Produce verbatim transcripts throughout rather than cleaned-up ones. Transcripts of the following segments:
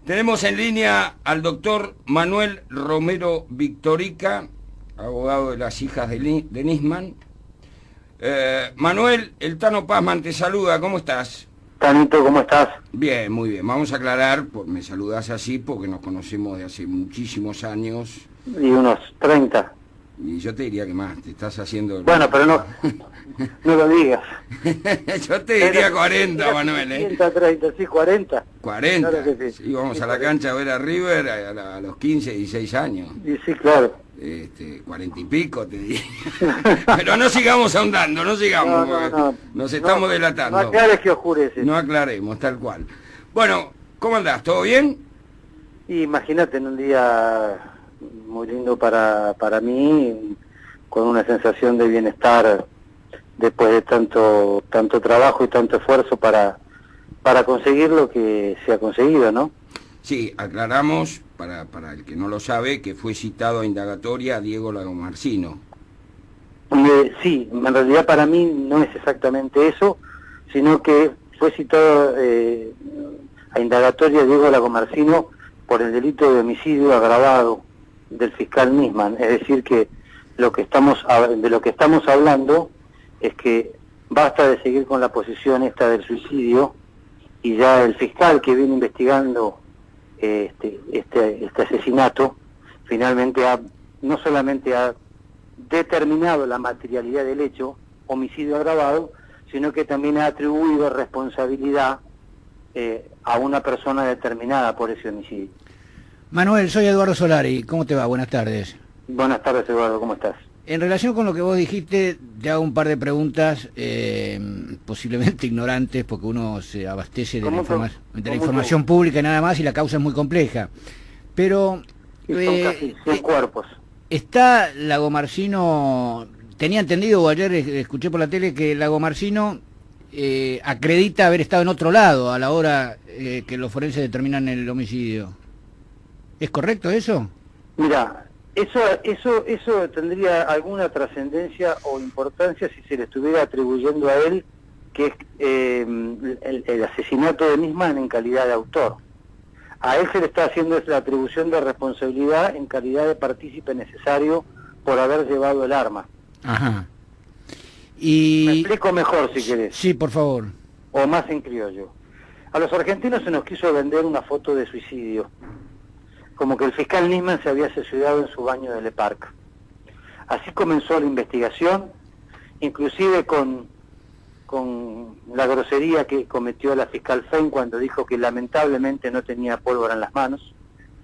Tenemos en línea al doctor Manuel Romero Victorica, abogado de las hijas de, de Nisman. Eh, Manuel, el Tano Pazman te saluda, ¿cómo estás? Tanito, ¿cómo estás? Bien, muy bien. Vamos a aclarar, pues, me saludás así porque nos conocemos de hace muchísimos años. Y unos treinta. Y yo te diría que más, te estás haciendo... Bueno, pero no, no lo digas. Yo te diría cuarenta, era Manuel, ¿eh? treinta, treinta, sí, cuarenta. cuarenta. Claro que sí. Íbamos Sí, a la cancha a ver a River a, la, a los quince, dieciséis años. Y sí, claro. Este, cuarenta y pico, te diría. Pero no sigamos ahondando, no sigamos, No, no, no. nos estamos No, delatando. No aclares que oscurece. No aclaremos, tal cual. Bueno, ¿cómo andás? ¿Todo bien? Y imagínate, en un día muy lindo para, para mí, con una sensación de bienestar después de tanto tanto trabajo y tanto esfuerzo para, para conseguir lo que se ha conseguido, ¿no? Sí, aclaramos, para, para el que no lo sabe, que fue citado a indagatoria a Diego Lagomarsino. Eh, sí, en realidad para mí no es exactamente eso, sino que fue citado eh, a indagatoria Diego Lagomarsino por el delito de homicidio agravado del fiscal Nisman. Es decir, que lo que estamos de lo que estamos hablando es que basta de seguir con la posición esta del suicidio, y ya el fiscal que viene investigando este este este asesinato finalmente ha no solamente ha determinado la materialidad del hecho, homicidio agravado, sino que también ha atribuido responsabilidad eh, a una persona determinada por ese homicidio. Manuel, soy Eduardo Solari, ¿cómo te va? Buenas tardes. Buenas tardes, Eduardo, ¿cómo estás? En relación con lo que vos dijiste, te hago un par de preguntas, eh, posiblemente ignorantes, porque uno se abastece de la, informa de la información pública y nada más, y la causa es muy compleja. Pero... Y son eh, casi cien eh, cuerpos. ¿Está Lagomarsino... Tenía entendido, o ayer escuché por la tele, que Lagomarsino eh, acredita haber estado en otro lado a la hora eh, que los forenses determinan el homicidio. ¿Es correcto eso? Mira, eso eso eso tendría alguna trascendencia o importancia si se le estuviera atribuyendo a él que es eh, el, el asesinato de Nisman en calidad de autor. A él se le está haciendo la atribución de responsabilidad en calidad de partícipe necesario por haber llevado el arma. Ajá. Y... Me explico mejor si querés. Sí, por favor. O más en criollo. A los argentinos se nos quiso vender una foto de suicidio, como que el fiscal Nisman se había suicidado en su baño de Le Parc. Así comenzó la investigación, inclusive con, con la grosería que cometió la fiscal Fein cuando dijo que lamentablemente no tenía pólvora en las manos,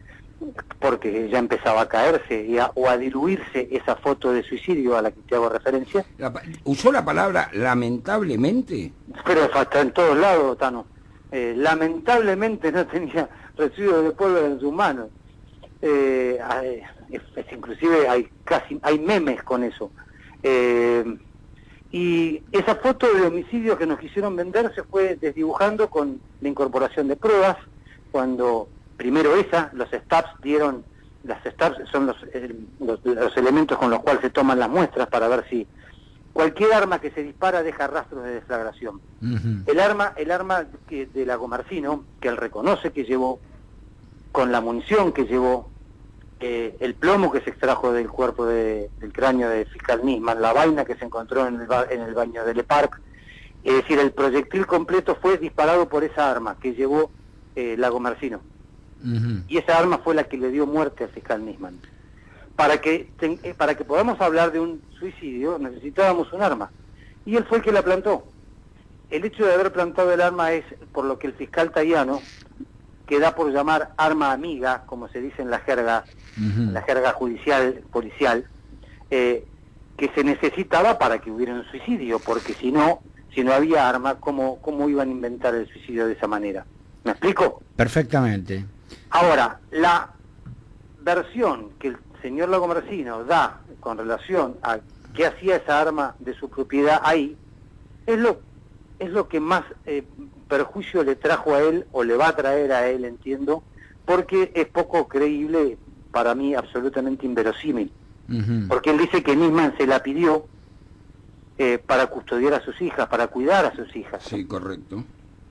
porque ya empezaba a caerse y a, o a diluirse esa foto de suicidio a la que te hago referencia. La, ¿Usó la palabra lamentablemente? Pero hasta en todos lados, Tano. Eh, lamentablemente no tenía residuos de pólvora en sus manos. Eh, es, es, inclusive hay casi hay memes con eso. Eh, y esa foto de homicidio que nos quisieron vender se fue desdibujando con la incorporación de pruebas, cuando primero esa, los stabs dieron, las stabs son los, eh, los, los elementos con los cuales se toman las muestras para ver si cualquier arma que se dispara deja rastros de deflagración. Uh-huh. El arma, el arma que, de Lagomarsino, que él reconoce que llevó, con la munición que llevó, eh, el plomo que se extrajo del cuerpo de, del cráneo del fiscal Nisman, la vaina que se encontró en el, en el baño de Le Parc, es decir, el proyectil completo fue disparado por esa arma que llevó eh, Lagomarsino. Uh-huh. Y esa arma fue la que le dio muerte al fiscal Nisman. Para que, ten, eh, para que podamos hablar de un suicidio necesitábamos un arma, y él fue el que la plantó. El hecho de haber plantado el arma es por lo que el fiscal Tayano, que da por llamar arma amiga, como se dice en la jerga, uh-huh. en la jerga judicial, policial, eh, que se necesitaba para que hubiera un suicidio, porque si no, si no había arma, ¿cómo, cómo iban a inventar el suicidio de esa manera? ¿Me explico? Perfectamente. Ahora, la versión que el señor Lagomarsino da con relación a qué hacía esa arma de su propiedad ahí, es lo, es lo que más eh, perjuicio le trajo a él, o le va a traer a él, entiendo, porque es poco creíble, para mí absolutamente inverosímil. Uh-huh. Porque él dice que Nisman se la pidió eh, para custodiar a sus hijas, para cuidar a sus hijas. Sí, correcto.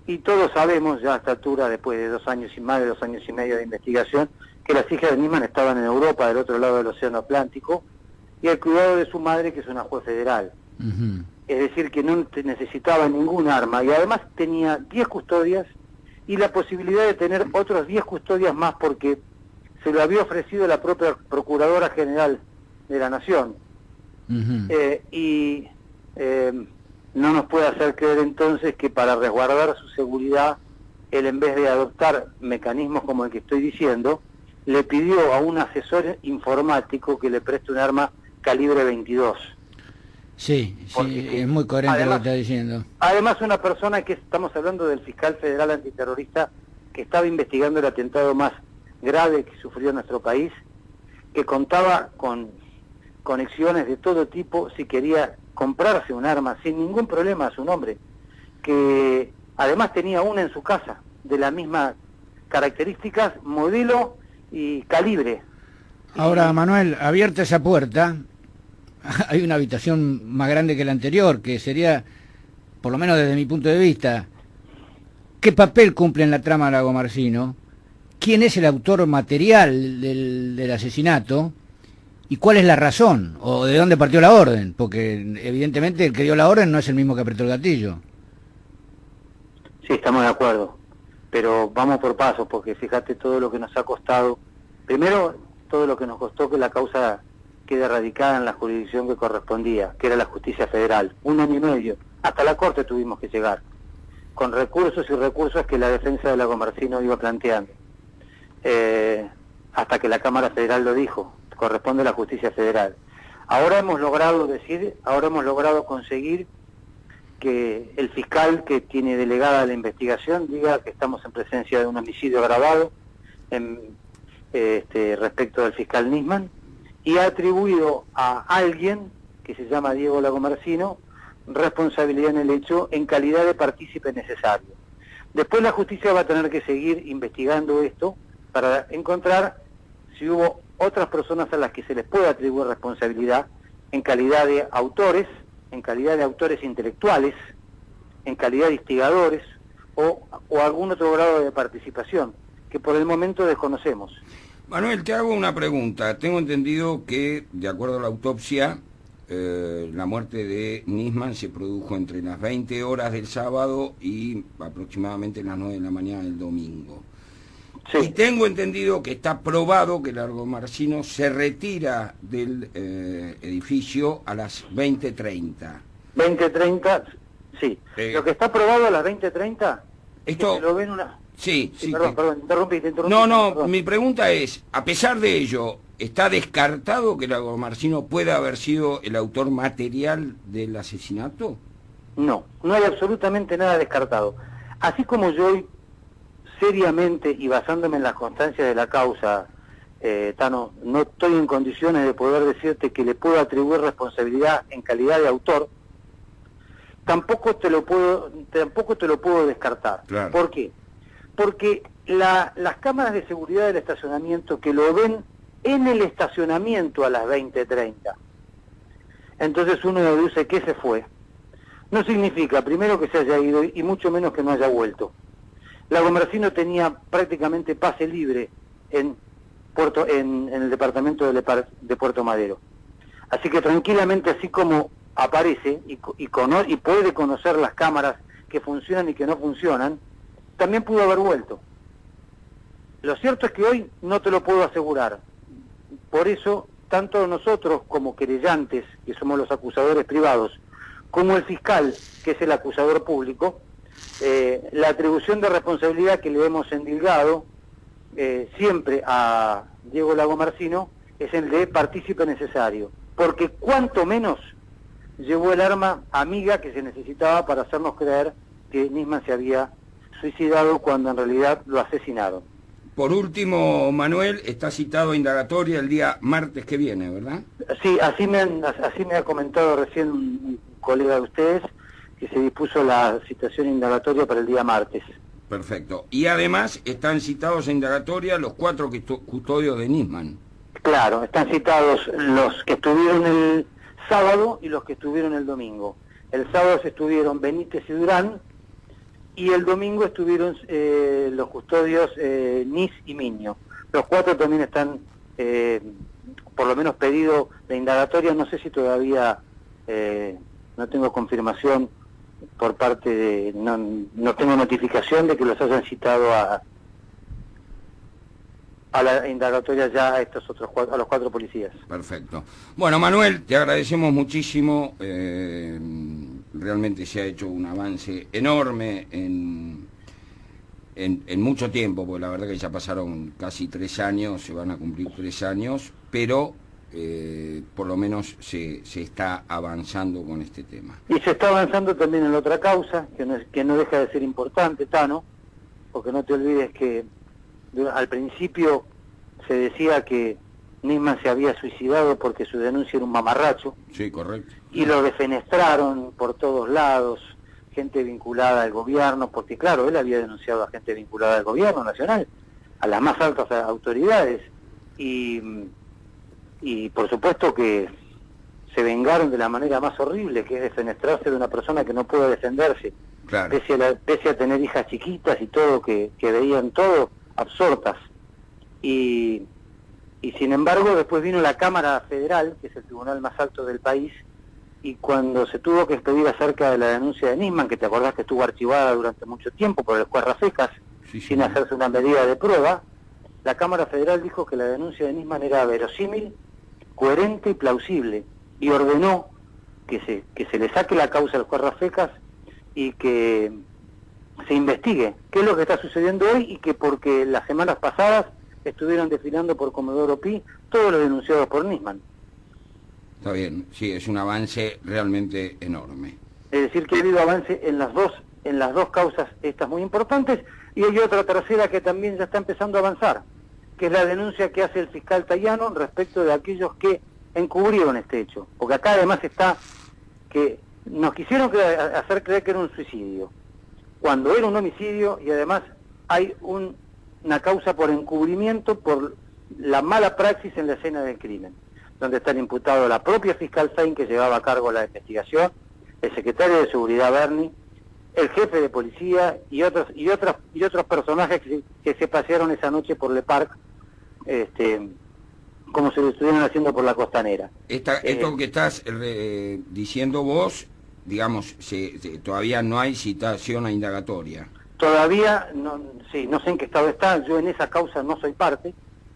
y todos sabemos ya a esta altura, después de dos años y más de dos años y medio de investigación, que las hijas de Nisman estaban en Europa, del otro lado del Océano Atlántico, y al cuidado de su madre, que es una juez federal. Uh-huh. Es decir, que no necesitaba ningún arma, y además tenía diez custodias y la posibilidad de tener otros diez custodias más, porque se lo había ofrecido la propia Procuradora General de la Nación. Uh-huh. eh, y eh, no nos puede hacer creer entonces que para resguardar su seguridad, él, en vez de adoptar mecanismos como el que estoy diciendo, le pidió a un asesor informático que le preste un arma calibre veintidós. Sí, sí, es muy coherente además, lo que está diciendo. Además, una persona que estamos hablando del fiscal federal antiterrorista que estaba investigando el atentado más grave que sufrió nuestro país, que contaba con conexiones de todo tipo si quería comprarse un arma sin ningún problema a su nombre, que además tenía una en su casa de las mismas características, modelo y calibre. Ahora, Manuel, abierta esa puerta, hay una habitación más grande que la anterior, que sería, por lo menos desde mi punto de vista, ¿qué papel cumple en la trama Lagomarsino? ¿Quién es el autor material del, del asesinato? ¿Y cuál es la razón? ¿O de dónde partió la orden? Porque evidentemente el que dio la orden no es el mismo que apretó el gatillo. Sí, estamos de acuerdo. Pero vamos por pasos, porque fíjate todo lo que nos ha costado. Primero, todo lo que nos costó que la causa quede radicada en la jurisdicción que correspondía, que era la justicia federal. Un año y medio. Hasta la corte tuvimos que llegar, con recursos y recursos que la defensa de Lagomarsino iba planteando. Eh, hasta que la Cámara Federal lo dijo, corresponde a la justicia federal. Ahora hemos logrado decir, ahora hemos logrado conseguir que el fiscal que tiene delegada la investigación diga que estamos en presencia de un homicidio agravado en, este, respecto del fiscal Nisman, y ha atribuido a alguien que se llama Diego Lagomarsino responsabilidad en el hecho en calidad de partícipe necesario. Después la justicia va a tener que seguir investigando esto para encontrar si hubo otras personas a las que se les puede atribuir responsabilidad en calidad de autores, en calidad de autores intelectuales, en calidad de instigadores o, o algún otro grado de participación, que por el momento desconocemos. Manuel, te hago una pregunta. Tengo entendido que, de acuerdo a la autopsia, eh, la muerte de Nisman se produjo entre las veinte horas del sábado y aproximadamente las nueve de la mañana del domingo. Sí. Y tengo entendido que está probado que Lagomarsino se retira del eh, edificio a las veinte treinta. veinte treinta, sí. Eh, Lo que está probado a las veinte treinta, esto... que se lo ven una... Sí, sí. sí perdón, que... perdón, interrumpí, te interrumpí. No, no, perdón. Mi pregunta es, a pesar de ello, ¿está descartado que Lagomarsino pueda haber sido el autor material del asesinato? No, no hay absolutamente nada descartado. Así como yo hoy, seriamente y basándome en las constancias de la causa, eh, Tano, no estoy en condiciones de poder decirte que le puedo atribuir responsabilidad en calidad de autor, tampoco te lo puedo, tampoco te lo puedo descartar. Claro. ¿Por qué? Porque la, las cámaras de seguridad del estacionamiento que lo ven en el estacionamiento a las veinte treinta, entonces uno deduce que se fue. No significa, primero, que se haya ido y mucho menos que no haya vuelto. Lagomarsino tenía prácticamente pase libre en, Puerto, en, en el departamento de, de Puerto Madero. Así que tranquilamente, así como aparece y, y, cono, y puede conocer las cámaras que funcionan y que no funcionan, también pudo haber vuelto. Lo cierto es que hoy no te lo puedo asegurar. Por eso, tanto nosotros como querellantes, que somos los acusadores privados, como el fiscal, que es el acusador público, eh, la atribución de responsabilidad que le hemos endilgado eh, siempre a Diego Lagomarsino es el de partícipe necesario, porque cuanto menos llevó el arma amiga que se necesitaba para hacernos creer que Nisman se había suicidado cuando en realidad lo asesinaron. Por último, Manuel, está citado a indagatoria el día martes que viene, ¿verdad? Sí, así me, han, así me ha comentado recién un colega de ustedes, que se dispuso la citación indagatoria para el día martes. Perfecto. Y además están citados a indagatoria los cuatro custodios de Nisman. Claro, están citados los que estuvieron el sábado y los que estuvieron el domingo. El sábado se estuvieron Benítez y Durán, y el domingo estuvieron eh, los custodios eh, Nis y Miño. Los cuatro también están, eh, por lo menos pedido de indagatoria, no sé si todavía eh, no tengo confirmación por parte de, no, no tengo notificación de que los hayan citado a, a la indagatoria ya a estos otros cuatro, a los cuatro policías. Perfecto. Bueno, Manuel, te agradecemos muchísimo, eh, realmente se ha hecho un avance enorme en, en, en mucho tiempo, porque la verdad que ya pasaron casi tres años, se van a cumplir tres años, pero eh, por lo menos se, se está avanzando con este tema. Y se está avanzando también en la otra causa, que no, es, que no deja de ser importante, Tano, porque no te olvides que al principio se decía que Nisman se había suicidado porque su denuncia era un mamarracho. Sí, correcto. Y lo defenestraron por todos lados, gente vinculada al gobierno, porque claro, él había denunciado a gente vinculada al gobierno nacional, a las más altas autoridades, y, y por supuesto que se vengaron de la manera más horrible, que es defenestrarse de una persona que no puede defenderse, claro. pese a, la, pese a tener hijas chiquitas y todo, que, que veían todo absortas. Y, y sin embargo después vino la Cámara Federal, que es el tribunal más alto del país, y cuando se tuvo que expedir acerca de la denuncia de Nisman, que te acordás que estuvo archivada durante mucho tiempo por el juez Rafecas, sí, sin sí. hacerse una medida de prueba, la Cámara Federal dijo que la denuncia de Nisman era verosímil, coherente y plausible, y ordenó que se, que se le saque la causa al juez Rafecas y que se investigue qué es lo que está sucediendo hoy, y que porque las semanas pasadas estuvieron desfilando por Comodoro Pi todos los denunciados por Nisman. Está bien, sí, es un avance realmente enorme. Es decir, que ha habido avance en las dos en las dos causas estas muy importantes, y hay otra tercera que también ya está empezando a avanzar, que es la denuncia que hace el fiscal Tayano respecto de aquellos que encubrieron este hecho. Porque acá además está que nos quisieron hacer creer que era un suicidio, cuando era un homicidio, y además hay un, una causa por encubrimiento por la mala praxis en la escena del crimen, donde están imputados la propia fiscal Sain, que llevaba a cargo la investigación, el secretario de Seguridad Berni, el jefe de policía y otros y otros y otros personajes que, que se pasearon esa noche por Le Parc, este, como se lo estuvieron haciendo por la costanera. Esta, eh, esto que estás eh, diciendo vos, digamos, se, se, todavía no hay citación a indagatoria. Todavía, no, sí, no sé en qué estado está, yo en esa causa no soy parte,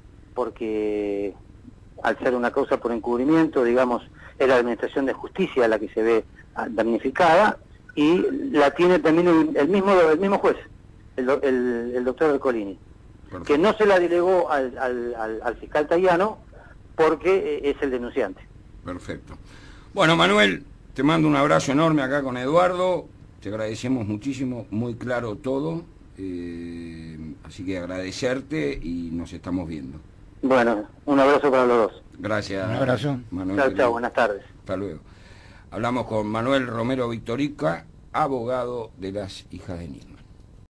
porque al ser una causa por encubrimiento, digamos, es la Administración de Justicia la que se ve damnificada, y la tiene también el, el mismo el mismo juez, el, el, el doctor Ercolini, Perfecto. Que no se la delegó al, al, al, al fiscal Tayano porque es el denunciante. Perfecto. Bueno, Manuel, te mando un abrazo enorme acá con Eduardo, te agradecemos muchísimo, muy claro todo, eh, así que agradecerte y nos estamos viendo. Bueno, un abrazo para los dos. Gracias. Un abrazo. Manuel. Chao, chao, buenas tardes. Hasta luego. Hablamos con Manuel Romero Victorica, abogado de las hijas de Nisman.